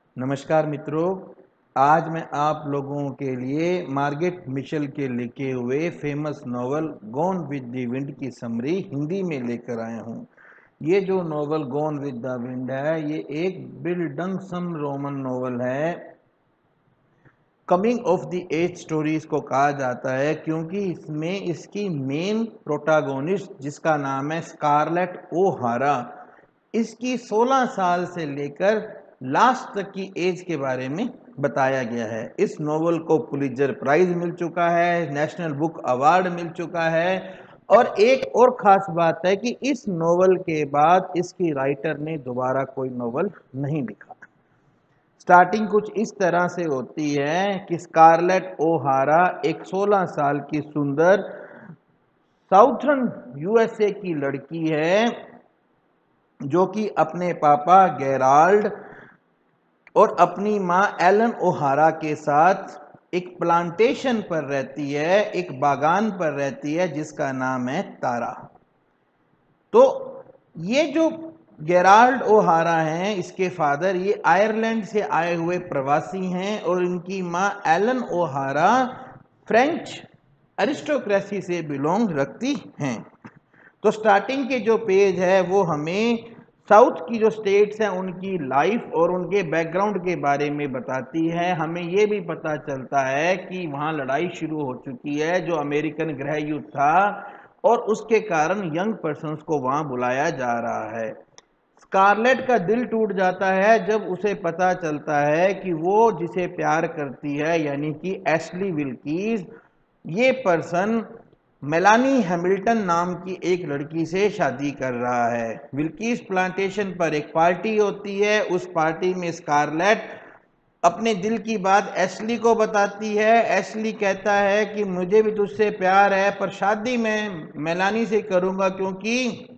नमस्कार मित्रों, आज मैं आप लोगों के लिए मार्गरेट मिशेल के लिखे हुए famous novel gone with the wind की समरी हिंदी में लेकर आया हूँ। ये जो novel gone with the wind है, ये एक बिल्डंगसम रोमन नॉवल है। Coming of the age stories को कहा जाता है क्योंकि इसमें इसकी मेन प्रोटागोनिस्ट, जिसका नाम है स्कारलेट ओहारा, इसकी 16 साल से लेकर लास्ट तक की एज के बारे में बताया गया है। इस नॉवल को पुलित्जर प्राइज मिल चुका है, नेशनल बुक अवार्ड मिल चुका है। और एक और खास बात है कि इस नॉवल के बाद इसकी राइटर ने दोबारा कोई नॉवल नहीं लिखा। स्टार्टिंग कुछ इस तरह से होती है कि स्कारलेट ओहारा एक 16 साल की सुंदर साउथर्न यूएसए की लड़की है, जो कि अपने पापा गेराल्ड और अपनी माँ एलन ओहारा के साथ एक प्लांटेशन पर रहती है, एक बागान पर रहती है जिसका नाम है तारा। तो ये जो गेराल्ड ओहारा हैं, इसके फादर ये आयरलैंड से आए हुए प्रवासी हैं और इनकी माँ एलन ओहारा फ्रेंच अरिस्टोक्रेसी से बिलोंग रखती हैं। तो स्टार्टिंग के जो पेज है वो हमें साउथ की जो स्टेट्स हैं उनकी लाइफ और उनके बैकग्राउंड के बारे में बताती है। हमें ये भी पता चलता है कि वहाँ लड़ाई शुरू हो चुकी है, जो अमेरिकन गृह युद्ध था, और उसके कारण यंग पर्सन्स को वहाँ बुलाया जा रहा है। स्कारलेट का दिल टूट जाता है जब उसे पता चलता है कि वो जिसे प्यार करती है, यानी कि एशली विल्कीज, ये पर्सन मेलानी हैमिल्टन नाम की एक लड़की से शादी कर रहा है। विल्कीज प्लांटेशन पर एक पार्टी होती है। उस पार्टी में स्कारलेट अपने दिल की बात एशली को बताती है। एशली कहता है कि मुझे भी तुझसे प्यार है, पर शादी मैं मेलानी से करूंगा क्योंकि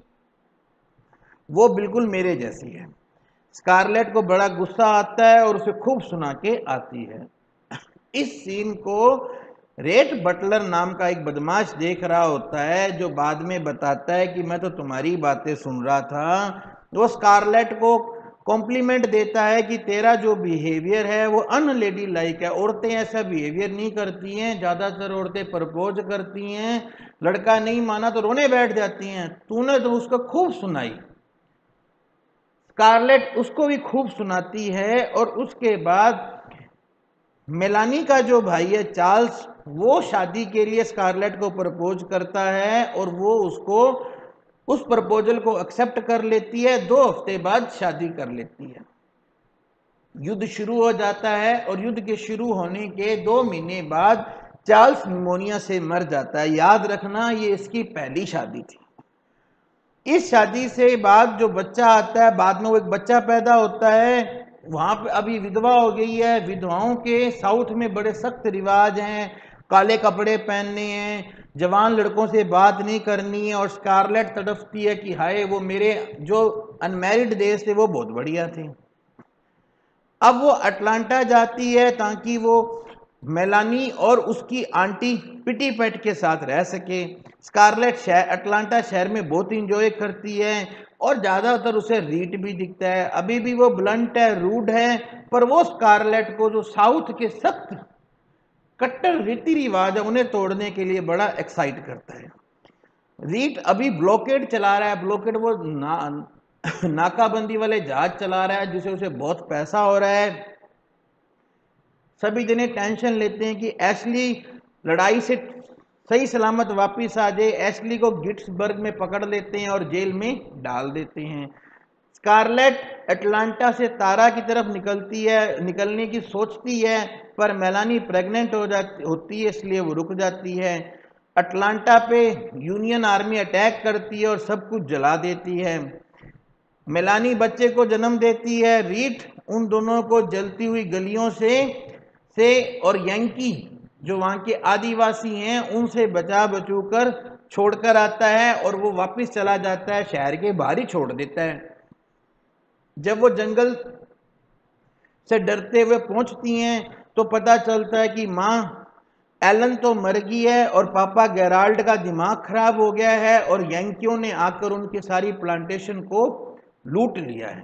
वो बिल्कुल मेरे जैसी है। स्कारलेट को बड़ा गुस्सा आता है और उसे खूब सुना के आती है। इस सीन को रेट बटलर नाम का एक बदमाश देख रहा होता है, जो बाद में बताता है कि मैं तो तुम्हारी बातें सुन रहा था। वो स्कारलेट को कॉम्प्लीमेंट देता है कि तेरा जो बिहेवियर है वो अनलेडी लाइक है। औरतें ऐसा बिहेवियर नहीं करती हैं, ज़्यादातर औरतें प्रपोज करती हैं, लड़का नहीं माना तो रोने बैठ जाती हैं। तूने तो उसको खूब सुनाई। स्कारलेट उसको भी खूब सुनाती है और उसके बाद मेलानी का जो भाई है चार्ल्स, वो शादी के लिए स्कारलेट को प्रपोज करता है और वो उसको उस प्रपोजल को एक्सेप्ट कर लेती है। 2 हफ्ते बाद शादी कर लेती है। युद्ध शुरू हो जाता है और युद्ध के शुरू होने के 2 महीने बाद चार्ल्स निमोनिया से मर जाता है। याद रखना, ये इसकी पहली शादी थी। इस शादी से बाद जो बच्चा आता है, बाद में वो एक बच्चा पैदा होता है। वहां पे अभी विधवा हो गई है। विधवाओं के साउथ में बड़े सख्त रिवाज हैं, काले कपड़े पहनने हैं, जवान लड़कों से बात नहीं करनी है। और स्कारलेट तड़पती है कि हाय, वो मेरे जो अनमैरिड डेज थे वो बहुत बढ़िया थे। अब वो अटलांटा जाती है ताकि वो मेलानी और उसकी आंटी पिटी पेट के साथ रह सके। स्कारलेट अटलांटा शहर में बहुत इंजॉय करती है और ज़्यादातर उसे रीट भी दिखता है। अभी भी वो ब्लंट है, रूड है, पर वो स्कारलेट को जो साउथ के सख्त कट्टर रीति रिवाज है उन्हें तोड़ने के लिए बड़ा एक्साइट करता है। रीट अभी ब्लॉकेड चला रहा है। ब्लॉकेड वो नाकाबंदी वाले जहाज चला रहा है, जिसे उसे बहुत पैसा हो रहा है। सभी जने टेंशन लेते हैं कि एशली लड़ाई से सही सलामत वापस आ जाए। एशली को गिट्सबर्ग में पकड़ लेते हैं और जेल में डाल देते हैं। स्कारलेट अटलांटा से तारा की तरफ निकलने की सोचती है, पर मेलानी प्रेग्नेंट होती है, इसलिए वो रुक जाती है। अटलांटा पे यूनियन आर्मी अटैक करती है और सब कुछ जला देती है। मेलानी बच्चे को जन्म देती है। रीट उन दोनों को जलती हुई गलियों से और यंकी जो वहाँ के आदिवासी हैं उनसे बचू कर छोड़कर आता है और वो वापस चला जाता है, शहर के बाहर ही छोड़ देता है। जब वो जंगल से डरते हुए पहुंचती हैं तो पता चलता है कि माँ एलन तो मर गई है और पापा गेराल्ड का दिमाग खराब हो गया है और यंकियों ने आकर उनकी सारी प्लांटेशन को लूट लिया है।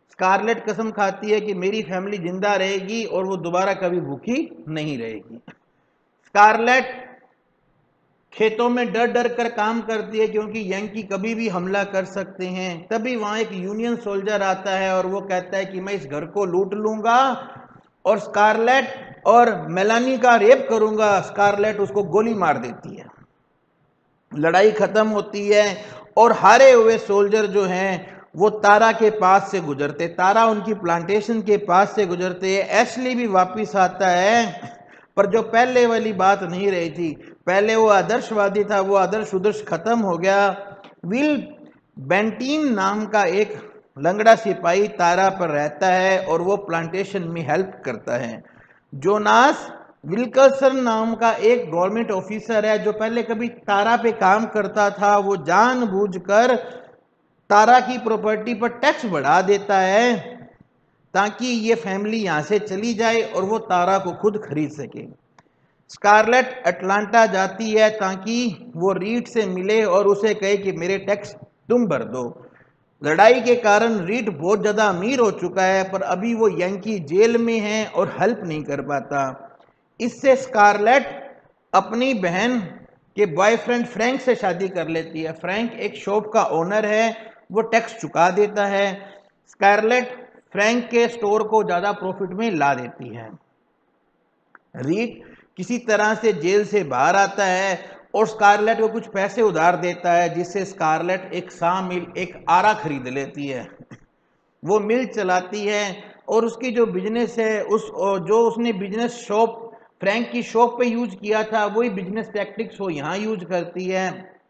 स्कारलेट कसम खाती है कि मेरी फैमिली जिंदा रहेगी और वो दोबारा कभी भूखी नहीं रहेगी। स्कारलेट खेतों में डर डर कर काम करती है क्योंकि यंकी कभी भी हमला कर सकते हैं। तभी वहां एक यूनियन सोल्जर आता है और वो कहता है कि मैं इस घर को लूट लूंगा और स्कारलेट और मेलानी का रेप करूंगा। स्कारलेट उसको गोली मार देती है। लड़ाई खत्म होती है और हारे हुए सोल्जर जो हैं वो तारा के पास से गुजरते, तारा उनकी प्लांटेशन के पास से गुजरते हैं। एशली भी वापस आता है, पर जो पहले वाली बात नहीं रही थी। पहले वो आदर्शवादी था, वो आदर्श उदर्श खत्म हो गया। विल बेंटीन नाम का एक लंगड़ा सिपाही तारा पर रहता है और वो प्लांटेशन में हेल्प करता है। जोनास विल्कर्सन नाम का एक गवर्नमेंट ऑफिसर है जो पहले कभी तारा पे काम करता था। वो जानबूझकर तारा की प्रॉपर्टी पर टैक्स बढ़ा देता है ताकि ये फैमिली यहां से चली जाए और वो तारा को खुद खरीद सके। स्कारलेट अटलांटा जाती है ताकि वो रीड से मिले और उसे कहे कि मेरे टैक्स तुम भर दो। लड़ाई के कारण रीड बहुत ज्यादा अमीर हो चुका है, पर अभी वो यंकी जेल में है और हेल्प नहीं कर पाता। इससे स्कारलेट अपनी बहन के बॉयफ्रेंड फ्रैंक से शादी कर लेती है। फ्रैंक एक शॉप का ओनर है, वो टैक्स चुका देता है। स्कारलेट फ्रैंक के स्टोर को ज्यादा प्रॉफिट में ला देती है। रीड किसी तरह से जेल से बाहर आता है और स्कारलेट को कुछ पैसे उधार देता है, जिससे स्कारलेट एक मिल, एक आरा खरीद लेती है। वो मिल चलाती है और उसकी जो बिजनेस है, जो उसने बिजनेस शॉप फ्रैंक की शॉप पे यूज किया था, वही बिजनेस टैक्टिक्स वो यहाँ यूज करती है,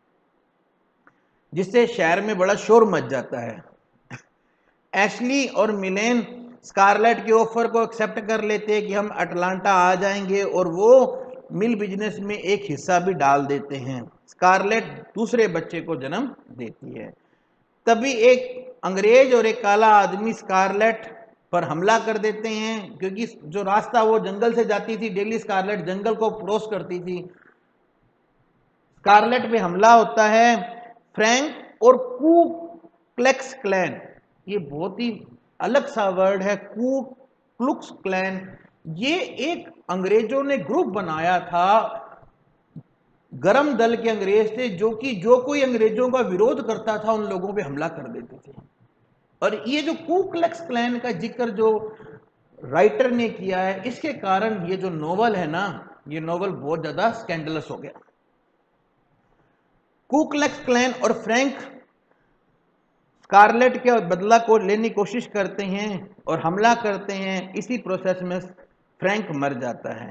जिससे शहर में बड़ा शोर मच जाता है। एशली और मिलेन स्कारलेट के ऑफर को एक्सेप्ट कर लेते हैं कि हम अटलांटा आ जाएंगे और वो मिल बिजनेस में एक हिस्सा भी डाल देते हैं। स्कारलेट दूसरे बच्चे को जन्म देती है। तभी एक अंग्रेज और एक काला आदमी स्कारलेट पर हमला कर देते हैं, क्योंकि जो रास्ता वो जंगल से जाती थी, डेली स्कारलेट जंगल को क्रॉस करती थी। स्कारलेट पे हमला होता है। फ्रैंक और कू क्लेक्स क्लैन, ये बहुत ही अलग सा वर्ड है, कू क्लुक्स क्लैन। ये एक अंग्रेजों ने ग्रुप बनाया था, गरम दल के अंग्रेज थे जो कोई अंग्रेजों का विरोध करता था उन लोगों पे हमला कर देते थे। और ये जो कू क्लेक्स क्लैन का जिक्र जो राइटर ने किया है, इसके कारण ये जो नॉवल है ना, ये नॉवल बहुत ज्यादा स्कैंडलस हो गया। कू क्लेक्स क्लैन और फ्रैंक स्कारलेट के बदला को लेने की कोशिश करते हैं और हमला करते हैं। इसी प्रोसेस में फ्रैंक मर जाता है।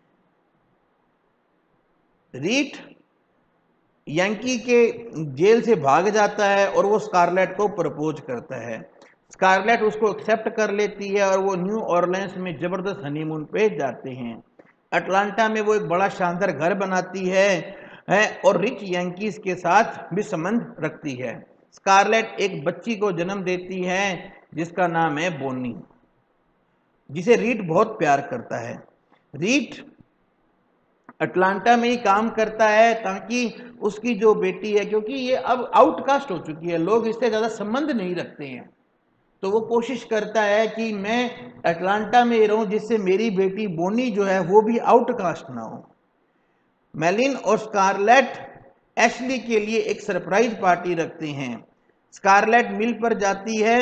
रीट यंकी के जेल से भाग जाता है और वो स्कारलेट को प्रपोज करता है। स्कारलेट उसको एक्सेप्ट कर लेती है और वो न्यू ऑरलेंस में जबरदस्त हनीमून पे जाते हैं। अटलांटा में वो एक बड़ा शानदार घर बनाती है और रिच यंकीज के साथ भी संबंध रखती है। स्कारलेट एक बच्ची को जन्म देती है जिसका नाम है बोनी, जिसे रीड बहुत प्यार करता है। रीड अटलांटा में ही काम करता है ताकि उसकी जो बेटी है, क्योंकि ये अब आउटकास्ट हो चुकी है, लोग इससे ज़्यादा संबंध नहीं रखते हैं, तो वो कोशिश करता है कि मैं अटलांटा में रहूं जिससे मेरी बेटी बोनी जो है वो भी आउटकास्ट ना हो। मेलिन और स्कारलेट एशली के लिए एक सरप्राइज पार्टी रखते हैं। स्कारलेट मिल पर जाती है,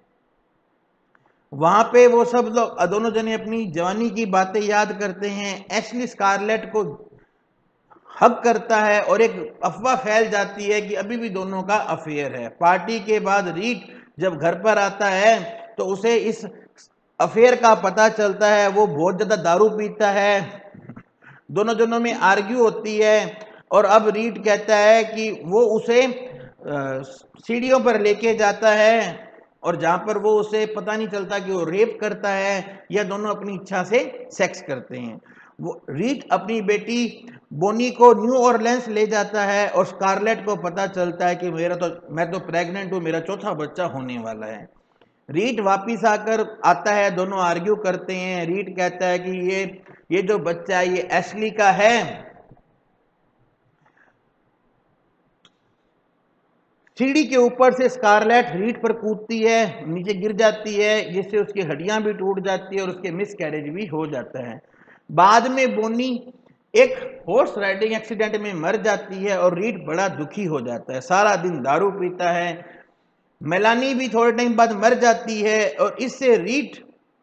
वहां पे वो सब लोग दोनों जने अपनी जवानी की बातें याद करते हैं। एशली स्कारलेट को हक करता है और एक अफवाह फैल जाती है कि अभी भी दोनों का अफेयर है। पार्टी के बाद रीड जब घर पर आता है तो उसे इस अफेयर का पता चलता है। वो बहुत ज्यादा दारू पीता है, दोनों जनों में आर्ग्यू होती है और अब रीड कहता है कि वो उसे सीढ़ियों पर लेके जाता है और जहां पर वो उसे पता नहीं चलता कि वो रेप करता है या दोनों अपनी इच्छा से सेक्स करते हैं। वो रीड अपनी बेटी बोनी को न्यू ऑरलेंस ले जाता है और स्कारलेट को पता चलता है कि मैं तो प्रेग्नेंट हूं, मेरा चौथा बच्चा होने वाला है। रीड वापिस आकर आता है, दोनों आर्ग्यू करते हैं। रीड कहता है कि ये जो बच्चा है ये एशली का है। सीढ़ी के ऊपर से स्कारलेट रीट पर कूदती है, नीचे गिर जाती है, जिससे उसकी हड्डियां भी टूट जाती है और उसके मिसकैरेज भी हो जाता है। बाद में बोनी एक हॉर्स राइडिंग एक्सीडेंट में मर जाती है और रीट बड़ा दुखी हो जाता है, सारा दिन दारू पीता है। मेलानी भी थोड़े टाइम बाद मर जाती है और इससे रीट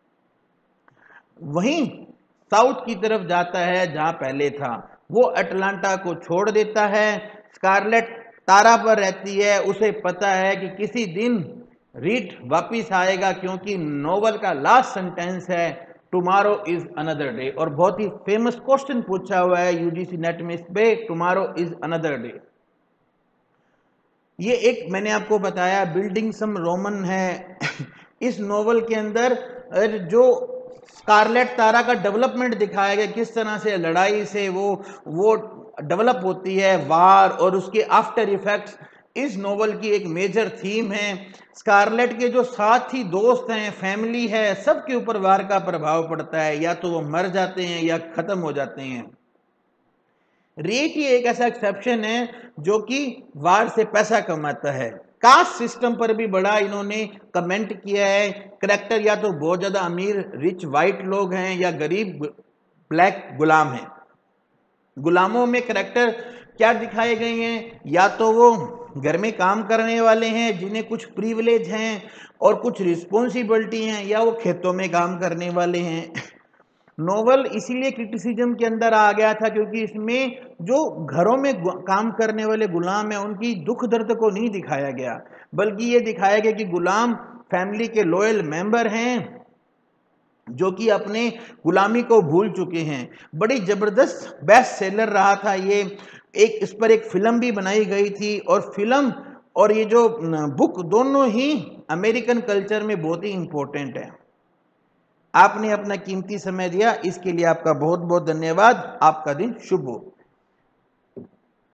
वहीं साउथ की तरफ जाता है जहां पहले था। वो अटलांटा को छोड़ देता है। स्कारलेट तारा पर रहती है, उसे पता है कि किसी दिन रीट वापिस आएगा, क्योंकि नोवेल का लास्ट सेंटेंस है टुमारो इज अनदर डे। और बहुत ही फेमस क्वेश्चन पूछा हुआ है यूजीसी नेट में इस पे, टुमारो इज अनदर डे। ये एक मैंने आपको बताया बिल्डिंग सम रोमन है। इस नोवेल के अंदर जो स्कारलेट तारा का डेवलपमेंट दिखाया गया, किस तरह से लड़ाई से वो डेवलप होती है, वार और उसके आफ्टर इफेक्ट्स, इस नोवेल की एक मेजर थीम है। स्कारलेट के जो साथी दोस्त हैं, फैमिली है, सबके ऊपर वार का प्रभाव पड़ता है, या तो वो मर जाते हैं या खत्म हो जाते हैं। रीट ही एक ऐसा एक्सेप्शन है जो कि वार से पैसा कमाता है। कास्ट सिस्टम पर भी बड़ा इन्होंने कमेंट किया है। करेक्टर या तो बहुत ज्यादा अमीर रिच वाइट लोग हैं या गरीब ब्लैक गुलाम हैं। गुलामों में करेक्टर क्या दिखाए गए हैं, या तो वो घर में काम करने वाले हैं जिन्हें कुछ प्रिविलेज हैं और कुछ रिस्पॉन्सिबिलिटी हैं, या वो खेतों में काम करने वाले हैं। नोवेल इसीलिए क्रिटिसिज्म के अंदर आ गया था क्योंकि इसमें जो घरों में काम करने वाले गुलाम हैं उनकी दुख दर्द को नहीं दिखाया गया, बल्कि ये दिखाया गया कि गुलाम फैमिली के लॉयल मेंबर हैं जो कि अपने गुलामी को भूल चुके हैं। बड़ी जबरदस्त बेस्ट सेलर रहा था ये। इस पर एक फिल्म भी बनाई गई थी, और फिल्म और ये जो बुक दोनों ही अमेरिकन कल्चर में बहुत ही इंपॉर्टेंट है। आपने अपना कीमती समय दिया, इसके लिए आपका बहुत बहुत धन्यवाद। आपका दिन शुभ हो।